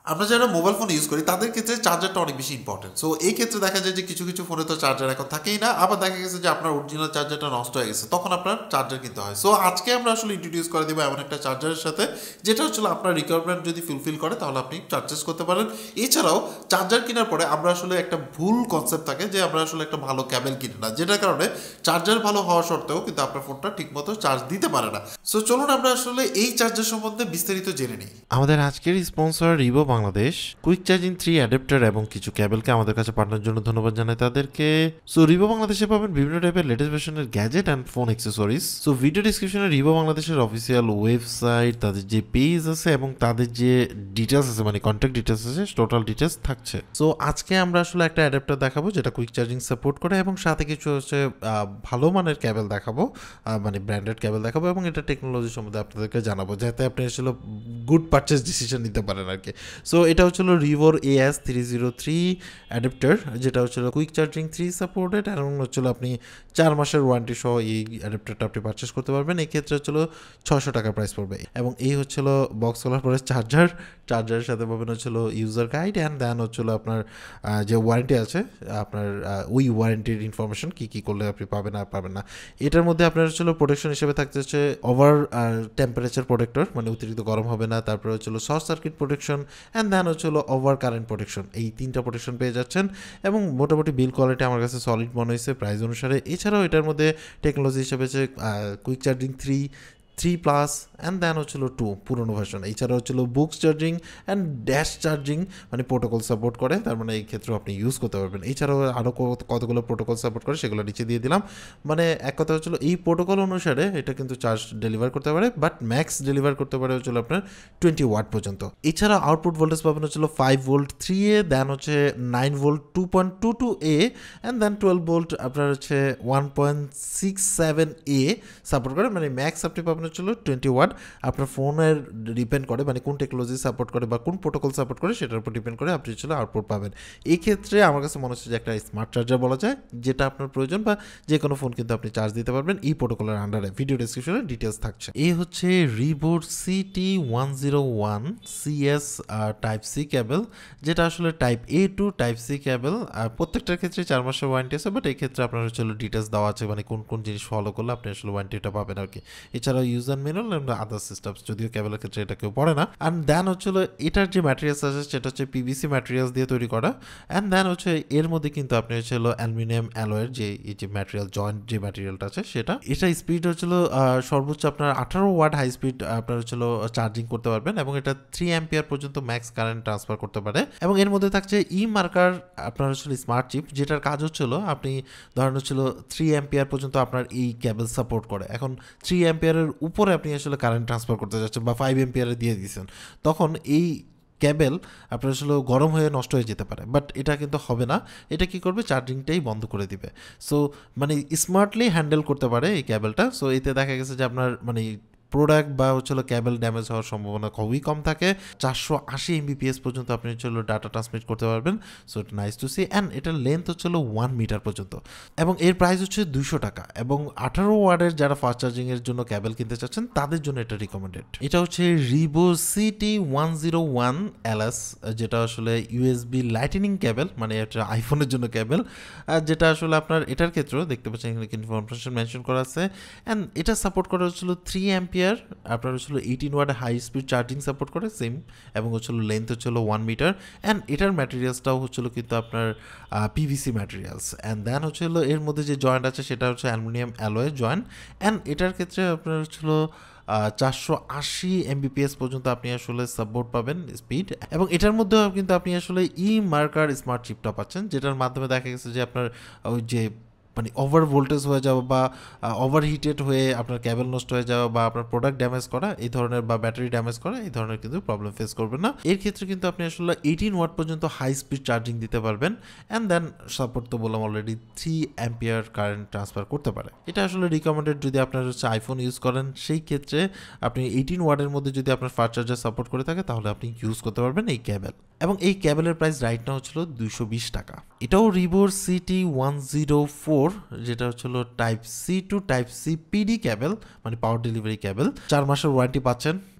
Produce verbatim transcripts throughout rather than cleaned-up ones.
আমরা যারা mobile phone use করি তাদের ক্ষেত্রে চার্জারটা অনেক বেশি ইম্পর্টেন্ট। সো এই ক্ষেত্রে দেখা যায় যে কিছু কিছু ফোনে তো চার্জার এখন থাকেই না, আবার দেখা গেছে যে আপনার অরিজিনাল চার্জারটা নষ্ট হয়ে গেছে, তখন আপনার চার্জার কিনতে হয়। সো আজকে আমরা আসলে ইন্ট্রোডিউস করে দেবো এমন একটা চার্জারের সাথে যেটা হচ্ছে আপনার রিকোয়ারমেন্ট যদি ফুলফিল করে তাহলে আপনি চার্জেস করতে পারেন। এছাড়াও চার্জার কেনার পরে আমরা আসলে একটা ভুল কনসেপ্ট থাকে যে আমরা আসলে একটা ভালো ক্যাবেল কিনি না, যেটার কারণে চার্জার ভালো হওয়া সত্ত্বেও কিন্তু আপনার ফোনটা ঠিকমতো চার্জ দিতে পারে না। সো চলুন আমরা আসলে এই চার্জার সম্বন্ধে বিস্তারিত জেনে নিই। আমাদের আজকের sponsor Rivo Bangladesh quick charging three adapter এবং কিছু কেবলকে আমাদের কাছে পাঠানোর জন্য ধন্যবাদ জানাই তাদেরকে। সো রিভো বাংলাদেশে পাবেন বিভিন্ন টাইপের লেটেস্ট ভার্সনের gadget and phone accessories. So video ডিসক্রিপশনে রিভো বাংলাদেশের অফিসিয়াল ওয়েবসাইট, তাদের যে পেজ আছে এবং তাদের যে ডিটেলস আছে মানে কন্ট্যাক্ট ডিটেলস আছে, টোটাল ডিটেলস থাকছে। সো আজকে আমরা আসলে একটা অ্যাডাপ্টার দেখাবো যেটা কুইক চার্জিং সাপোর্ট করে এবং সাথে কিছু হচ্ছে ভালো মানের কেবল দেখাবো, মানে ব্র্যান্ডেড কেবল দেখাবো এবং এটা টেকনোলজি সম্বন্ধে আপনাদেরকে জানাবো যাতে আপনি আসলে গুড পারচেস ডিসিশন নিতে পারেন আর কি। সো এটা হচ্ছিল রিভোর A S three zero three adapter, যেটা হচ্ছিল কুইক চার্জিং থ্রি সাপোর্টেড এবং হচ্ছিল আপনি চার মাসের ওয়ারেন্টি সহ এই অ্যাডাপ্টারটা আপনি পারচেস করতে পারবেন। এই ক্ষেত্রে হচ্ছিল ছশো টাকা প্রাইস পড়বে এবং এই হচ্ছিল বক্স খোলার পরে চার্জার, চার্জারের সাথে পাবেন হচ্ছিল ইউজার গাইড অ্যান্ড দেন হচ্ছিল আপনার যে ওয়ারেন্টি আছে আপনার ওই ওয়ারেন্টির ইনফরমেশন কী কী করলে আপনি পাবেন আর পাবেন না। এটার মধ্যে আপনার হচ্ছিল প্রোটেকশন হিসেবে থাকতে হচ্ছে ওভার টেম্পারেচার প্রোটেক্টর, মানে অতিরিক্ত গরম হবে না, তারপরে হচ্ছিল short circuit protection and then হচ্ছিল ওভার কারেন্ট প্রোটেকশন। এই তিনটা প্রোটেকশন পেয়ে যাচ্ছেন এবং মোটামুটি বিল কোয়ালিটি আমার কাছে সলিড মনে হয়েছে প্রাইস অনুসারে। এছাড়াও এটার মধ্যে টেকনোলজি হিসেবে হচ্ছে quick charging three three plus and then হচ্ছিল টু পুরোনো ভার্সন। এছাড়া হচ্ছিল বুকস চার্জিং অ্যান্ড ড্যাশ চার্জিং, মানে প্রোটোকল সাপোর্ট করে, তার মানে এই ক্ষেত্রেও আপনি ইউজ করতে পারবেন। এছাড়াও আরও কতগুলো প্রোটোকল সাপোর্ট করে সেগুলো নিচে দিয়ে দিলাম। মানে এক কথা হচ্ছিল এই প্রোটোকল অনুসারে এটা কিন্তু চার্জ ডেলিভার করতে পারে, বাট ম্যাক্স ডেলিভার করতে পারে হচ্ছিল আপনার টোয়েন্টি ওয়াট পর্যন্ত। এছাড়া আউটপুট ভোল্টেজ পাবেন হচ্ছিল five volt three A, then হচ্ছে nine volt two point two two A and then twelve volt আপনার হচ্ছে one point six seven A support করে। মানে ম্যাক্স আপনি পাবেন হচ্ছিল টোয়েন্টি ওয়াট। আপনার ফোনের ডিপেন্ড করে মানে কোন টেকনোলজি সাপোর্ট করে বা কোন প্রোটোকল সাপোর্ট করে সেটার উপর ডিপেন্ড করে আপনি হচ্ছিল আউটপুট পাবেন। এই ক্ষেত্রে আমার কাছে মনে হচ্ছে যে একটা স্মার্ট চার্জার বলা যায়, যেটা আপনার প্রয়োজন বা যে কোনো ফোন কিন্তু আপনি চার্জ দিতে পারবেন এই প্রোটোকলের আন্ডারে। ভিডিও ডেসক্রিপশনে ডিটেলস থাকছে। এই হচ্ছে রিভোর C T one zero one C S type C cable, যেটা আসলে type A to type C cable. আর প্রত্যেকটার ক্ষেত্রে চার মাসের ওয়ারেন্টি আছে, বাট এই ক্ষেত্রে আপনার হচ্ছে ডিটেলস দেওয়া আছে মানে কোন কোন জিনিস ফলো করলে আপনি আসলে ওয়ারেন্টিটা পাবেন আর কি। এছাড়াও ইউজার ম্যানুয়াল এবং আদার সিস্টেমস, যদিও কেবলের ক্ষেত্রে এটা কেউ পড়ে না। অ্যান্ড দেন হচ্ছিল এটার যে ম্যাটেরিয়ালস আছে সেটা হচ্ছে পিভিসি ম্যাটেরিয়ালস দিয়ে তৈরি করা। অ্যান্ড দেন হচ্ছে এর মধ্যে কিন্তু আপনি হচ্ছিল অ্যালুমিনিয়াম অ্যালয়ের যে এই যে ম্যাটেরিয়াল জয়েন্ট যে ম্যাটেরিয়ালটা আছে সেটা, এটা স্পিড হচ্ছিল সর্বোচ্চ আপনার আঠারো ওয়াট হাই স্পিড আপনার হচ্ছিল চার্জিং করতে পারবেন এবং এটা থ্রি অ্যাম্পিয়ার পর্যন্ত ম্যাক্স কারেন্ট ট্রান্সফার করতে পারে। এবং এর মধ্যে থাকছে ই মার্কার আপনার হচ্ছিল স্মার্ট চিপ, যেটার কাজ হচ্ছিল আপনি ধরেন হচ্ছিল থ্রি অ্যাম্পিয়ার পর্যন্ত আপনার এই কেবল সাপোর্ট করে। এখন থ্রি অ্যাম্পিয়ারের উপরে আপনি আসলে কারেন্ট ট্রান্সফার করতে যাচ্ছেন বা ফাইভ এম্পিয়ারে দিয়ে দিয়েছেন, তখন এই কেবল আপনার আসলে গরম হয়ে নষ্ট হয়ে যেতে পারে, বাট এটা কিন্তু হবে না। এটা কি করবে, চার্জিংটাই বন্ধ করে দিবে। সো মানে স্মার্টলি হ্যান্ডেল করতে পারে এই কেবলটা। সো এতে দেখা গেছে যে আপনার মানে প্রোডাক্ট বা হচ্ছিল কেবল ড্যামেজ হওয়ার সম্ভাবনা খুবই কম থাকে। চারশো আশি এমবিপিএস পর্যন্ত আপনি হচ্ছিল ডাটা ট্রান্সমিট করতে পারবেন। So it nice to see. And এটার লেন্থ হচ্ছিল ওয়ান মিটার পর্যন্ত এবং এর প্রাইস হচ্ছে দুইশো টাকা এবং আঠারো ওয়ার্ডের যারা ফাস্ট চার্জিংয়ের জন্য কেবল কিনতে চাচ্ছেন তাদের জন্য এটা রিকমেন্ডেড। এটা হচ্ছে Rivo C T one zero one L S, যেটা আসলে ইউএসবি লাইটেনিং কেবল, মানে এটা আইফোনের জন্য কেবল, যেটা আসলে আপনার এটার ক্ষেত্রেও দেখতে পাচ্ছেন এখানে ইনফরমেশন মেনশন করা আছে। অ্যান্ড এটা সাপোর্ট করা হচ্ছিল থ্রি অ্যাম্পিয়ার, আপনার হচ্ছিল eighteen watt high speed charging support করে সেম, এবং হচ্ছিল লেন্থ হচ্ছিল ওয়ান মিটার। অ্যান্ড এটার ম্যাটেরিয়ালসটাও হচ্ছিল কিন্তু আপনার পিভিসি ম্যাটেরিয়ালস। অ্যান্ড দেন হচ্ছিল এর মধ্যে যে জয়েন্ট আছে সেটা হচ্ছে অ্যালুমিনিয়াম অ্যালয় জয়েন্ট। অ্যান্ড এটার ক্ষেত্রে আপনার হচ্ছিল চারশো আশি এমবিপিএস পর্যন্ত আপনি আসলে সাপোর্ট পাবেন স্পিড, এবং এটার মধ্যেও কিন্তু আপনি আসলে ই মার্কার স্মার্ট চিপটা পাচ্ছেন, যেটার মাধ্যমে দেখা গেছে যে আপনার ওই যে মানে ওভার ভোল্টেজ হয়ে যাওয়া বা ওভার হিটেড হয়ে আপনার কেবল নষ্ট হয়ে যাওয়া বা আপনার প্রোডাক্ট ড্যামেজ করা এই ধরনের বা ব্যাটারি ড্যামেজ করা এই ধরনের কিন্তু প্রবলেম ফেস করবেন না। এর ক্ষেত্রে কিন্তু আপনি আসলে এইটিন ওয়াট পর্যন্ত হাই স্পিড চার্জিং দিতে পারবেন। অ্যান্ড দেন সাপোর্ট তো বললাম already three ampere current transfer করতে পারে। এটা আসলে রিকমেন্ডেড যদি আপনার হচ্ছে আইফোন ইউজ করেন, সেই ক্ষেত্রে আপনি এইটিন ওয়াটের মধ্যে যদি আপনার ফাস্ট চার্জার সাপোর্ট করে থাকে তাহলে আপনি ইউজ করতে পারবেন এই কেবল। এবং এই কেবলের প্রাইস রাইট নাও হচ্ছিল দুইশো বিশ টাকা। এটাও রিভোর C T one zero four, যেটা হচ্ছিল type C to type C PD cable, মানে পাওয়ার ডেলিভারি কেবল। চার মাসের ওয়ারেন্টি পাচ্ছেন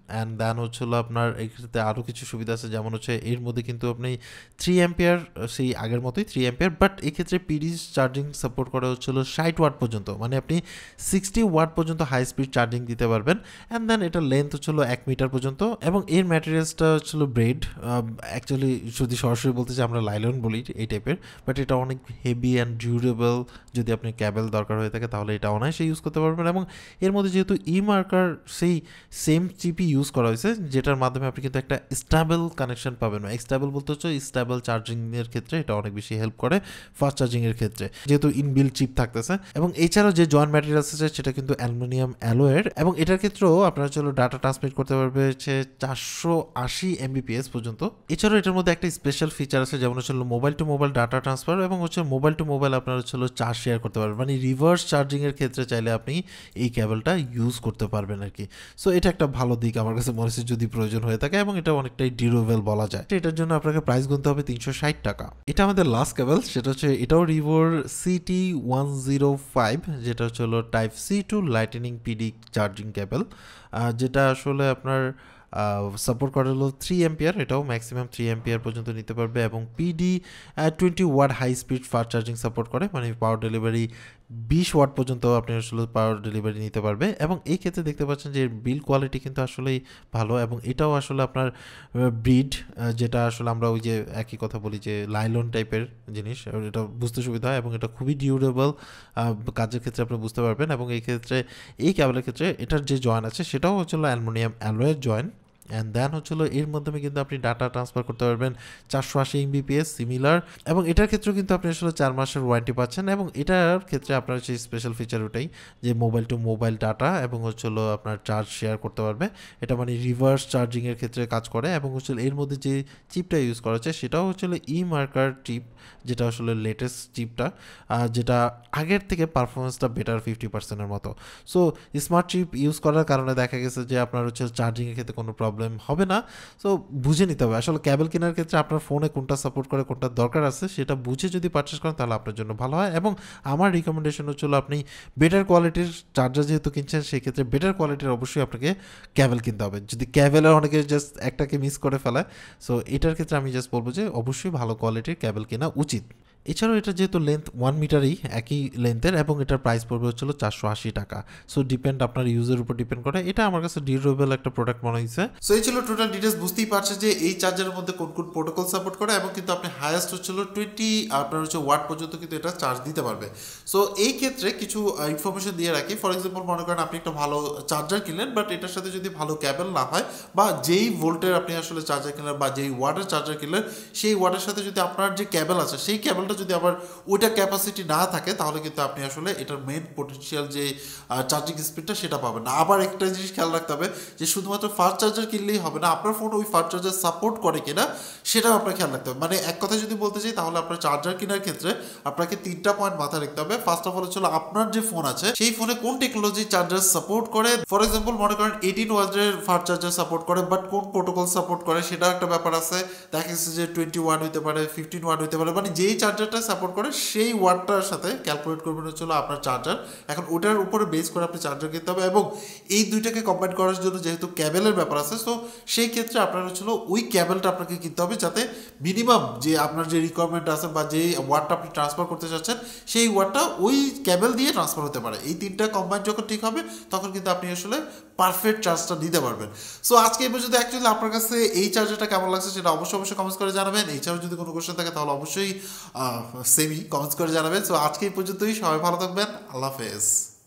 অ্যান্ড দেন হচ্ছে হলো আপনার এক্ষেত্রে আরও কিছু সুবিধা আছে, যেমন হচ্ছে এর মধ্যে কিন্তু আপনি থ্রি অ্যাম্পিয়ার সেই আগের মতোই থ্রি অ্যাম্পিয়ার, বাট এক্ষেত্রে পিডি চার্জিং সাপোর্ট করা হচ্ছিল ষাট ওয়াট পর্যন্ত, মানে আপনি সিক্সটি ওয়াট পর্যন্ত হাই স্পিড চার্জিং দিতে পারবেন। অ্যান্ড দেন এটার লেন্থ হচ্ছিল এক মিটার পর্যন্ত, এবং এর ম্যাটেরিয়ালসটা হচ্ছিল ব্রেড। অ্যাকচুয়ালি যদি সরাসরি বলতে চাই আমরা লাইলন বলি এই টাইপের, বাট এটা অনেক হেভি অ্যান্ড ডিউরেবল। যদি আপনি ক্যাবেল দরকার হয়ে থাকে তাহলে এটা অনায়াসে ইউজ করতে পারবেন। এবং এর মধ্যে যেহেতু ই মার্কার সেই সেম চিপই ইউজ করা হয়েছে, যেটার মাধ্যমে আপনি কিন্তু একটা স্টেবল কানেকশন পাবেন। স্টেবল বলতে হচ্ছে স্টেবল চার্জিংয়ের ক্ষেত্রে এটা অনেক বেশি হেল্প করে ফাস্ট চার্জিংয়ের ক্ষেত্রে, যেহেতু ইনবিল্ট চিপ থাকতেছে। এবং এছাড়াও যে জয়েন্ট ম্যাটেরিয়ালস আছে সেটা কিন্তু অ্যালুমিনিয়াম অ্যালয়ের, এবং এটার ক্ষেত্রেও আপনারা চলো ডাটা ট্রান্সমিট করতে পারবে হচ্ছে চারশো আশি এমবিপিএস পর্যন্ত। এছাড়াও এটার মধ্যে একটা স্পেশাল ফিচার আছে, যেমন হচ্ছে mobile to mobile data transfer, এবং হচ্ছে মোবাইল টু মোবাইল আপনারা হচ্ছে চার্জ শেয়ার করতে পারবেন, মানে রিভার্স চার্জিংয়ের ক্ষেত্রে চাইলে আপনি এই কেবলটা ইউজ করতে পারবেন আর কি। সো এটা একটা ভালো দিক আমার কাছে মনে হচ্ছে যদি প্রয়োজন হয়ে থাকে, এবং এটা অনেকটাই ডিউরেবল বলা যায়। এটার জন্য আপনাকে প্রাইস গুনতে হবে তিনশো ষাট টাকা। এটা আমাদের লাস্ট কেবল, সেটা হচ্ছে এটাও রিভোর সিটি ওয়ান জিরো ফাইভ, যেটা হচ্ছে হলো type C to lightning PD charging cable, যেটা আসলে আপনার সাপোর্ট করে হলো থ্রি এম্পিয়ার। এটাও ম্যাক্সিমাম থ্রি এম্পিয়ার পর্যন্ত নিতে পারবে, এবং PD twenty watt high speed fast charging support করে, মানে পাওয়ার ডেলিভারি বিশ ওয়াট পর্যন্ত আপনি আসলে পাওয়ার ডেলিভারি নিতে পারবে। এবং এই ক্ষেত্রে দেখতে পাচ্ছেন যে বিল কোয়ালিটি কিন্তু আসলেই ভালো, এবং এটাও আসলে আপনার ব্রিড, যেটা আসলে আমরা ওই যে একই কথা বলি যে লাইলন টাইপের জিনিস, এটা বুঝতে সুবিধা হয়, এবং এটা খুবই ডিউরেবল কাজের ক্ষেত্রে আপনি বুঝতে পারবেন। এবং এই ক্ষেত্রে এই কেবলের ক্ষেত্রে এটার যে জয়েন আছে সেটাও হচ্ছিল অ্যালুমিনিয়াম অ্যালয়ের জয়েন। অ্যান্ড দেন হচ্ছিল এর মাধ্যমে কিন্তু আপনি ডাটা ট্রান্সফার করতে পারবেন চারশো আশি এমবিপিএস সিমিলার, এবং এটার ক্ষেত্রেও কিন্তু আপনি আসলে চার মাসের ওয়ারেন্টি পাচ্ছেন। এবং এটার ক্ষেত্রে আপনার হচ্ছে স্পেশাল ফিচার ওটাই যে মোবাইল টু মোবাইল ডাটা এবং হচ্ছিল আপনার চার্জ শেয়ার করতে পারবে। এটা মানে রিভার্স চার্জিংয়ের ক্ষেত্রে কাজ করে। এবং হচ্ছিল এর মধ্যে যে চিপটা ইউজ করা হচ্ছে সেটাও হচ্ছিল ই মার্কার চিপ, যেটা আসলে লেটেস্ট চিপটা, যেটা আগের থেকে পারফরমেন্সটা বেটার ফিফটি পার্সেন্টের মতো। সো স্মার্ট চিপ ইউজ করার কারণে দেখা গেছে যে আপনার হচ্ছে চার্জিংয়ের ক্ষেত্রে কোনো প্রবলেম হবে না। সো বুঝে নিতে হবে আসলে কেবল কেনার ক্ষেত্রে আপনার ফোনে কোনটা সাপোর্ট করে কোনটা দরকার আছে সেটা বুঝে যদি পারচেস করেন তাহলে আপনার জন্য ভালো হয়। এবং আমার রিকমেন্ডেশন হচ্ছে আপনি বেটার কোয়ালিটির চার্জার যেহেতু কিনছেন সেক্ষেত্রে বেটার কোয়ালিটির অবশ্যই আপনাকে কেবল কিনতে হবে। যদি কেবলের অনেকে জাস্ট একটাকে মিস করে ফেলায়, সো এটার ক্ষেত্রে আমি জাস্ট বলবো যে অবশ্যই ভালো কোয়ালিটির কেবল কেনা উচিত। এছাড়াও এটা যেহেতু লেন্থ ওয়ান মিটারই একই লেন্থের, এবং এটার প্রাইস পড়বে হচ্ছিল চারশো আশি টাকা। সো ডিপেন্ড আপনার ইউজের উপর ডিপেন্ড করে। এটা আমার কাছে ডিউরেবল একটা প্রোডাক্ট মনে হয়েছে। সো এই ছিল টোটাল ডিটেলস। বুঝতেই পারছে যে এই চার্জারের মধ্যে কোন কোন প্রোটোকল সাপোর্ট করে, এবং কিন্তু আপনি হায়েস্ট হচ্ছিল টোয়েন্টি আপনার হচ্ছে ওয়াট পর্যন্ত কিন্তু এটা চার্জ দিতে পারবে। সো এই ক্ষেত্রে কিছু ইনফরমেশন দিয়ে রাখি। ফর এক্সাম্পল মনে করেন আপনি একটা ভালো চার্জার কিনলেন, বাট এটার সাথে যদি ভালো ক্যাবেল না হয়, বা যেই ভোল্টের আপনি আসলে চার্জার কিনলেন বা যেই ওয়াটের চার্জার কিনলেন সেই ওয়াটের সাথে যদি আপনার যে ক্যাবেল আছে সেই ক্যাবেলটা যদি আবার ওইটা ক্যাপাসিটি না থাকে, তাহলে কিন্তু আপনি আসলে এটার মেন পোটেনশিয়াল যে চার্জিং স্পিডটা সেটা পাবেন না। আবার একটা জিনিস খেয়াল রাখতে হবে যে শুধুমাত্র ফাস্ট চার্জার কিনলেই হবে না, আপনার ফোন ওই ফাস্ট চার্জার সাপোর্ট করে কিনা সেটাও আপনার খেয়াল রাখতে হবে। মানে এক কথা যদি বলতে চাই তাহলে আপনার চার্জার কেনার ক্ষেত্রে আপনাকে তিনটা পয়েন্ট মাথায় রাখতে হবে। ফার্স্ট অফ অল হচ্ছে আপনার যে ফোন আছে সেই ফোনে কোন টেকনোলজি চার্জার সাপোর্ট করে। ফর এক্সাম্পল মনে করেন এইটিন ওয়াটের ফাস্ট চার্জার সাপোর্ট করে, বাট কোন প্রোটোকল সাপোর্ট করে সেটা একটা ব্যাপার আছে। দেখা গেছে যে টোয়েন্টি ওয়াট হইতে পারে, ফিফটিন ওয়াট হইতে পারে, মানে যেই চার্জারটা সাপোর্ট করে সেই ওয়াটটার সাথে ক্যালকুলেট করবেন হচ্ছে আপনার চার্জার। এখন ওটার উপরে বেস করে আপনি চার্জার কিনতে হবে, এবং এই দুইটাকে কম্বাইন করার জন্য যেহেতু ক্যাবেলের ব্যাপার আছে, সো সেই ক্ষেত্রে আপনার হচ্ছিল ওই ক্যাবেলটা আপনাকে কিনতে হবে যাতে মিনিমাম যে আপনার যে রিকোয়ারমেন্ট আছে বা যে ওয়াটটা আপনি ট্রান্সফার করতে চাচ্ছেন সেই ওয়াটটা ওই ক্যাবেল দিয়ে ট্রান্সফার হতে পারে। এই তিনটা কম্বাইন যখন ঠিক হবে তখন কিন্তু আপনি আসলে পারফেক্ট চার্জটা নিতে পারবেন। সো আজকে এই পর্যন্ত অ্যাকচুয়ালি আপনার কাছে এই চার্জারটা কেমন লাগছে সেটা অবশ্যই অবশ্যই কমেন্টস করে জানাবেন। এছাড়াও যদি কোনো কোশ্চেন থাকে তাহলে অবশ্যই সেমি কমেন্টস করে জানাবেন। সো আজকে এই পর্যন্তই, সবাই ভালো থাকবেন, আল্লাহ হাফেজ।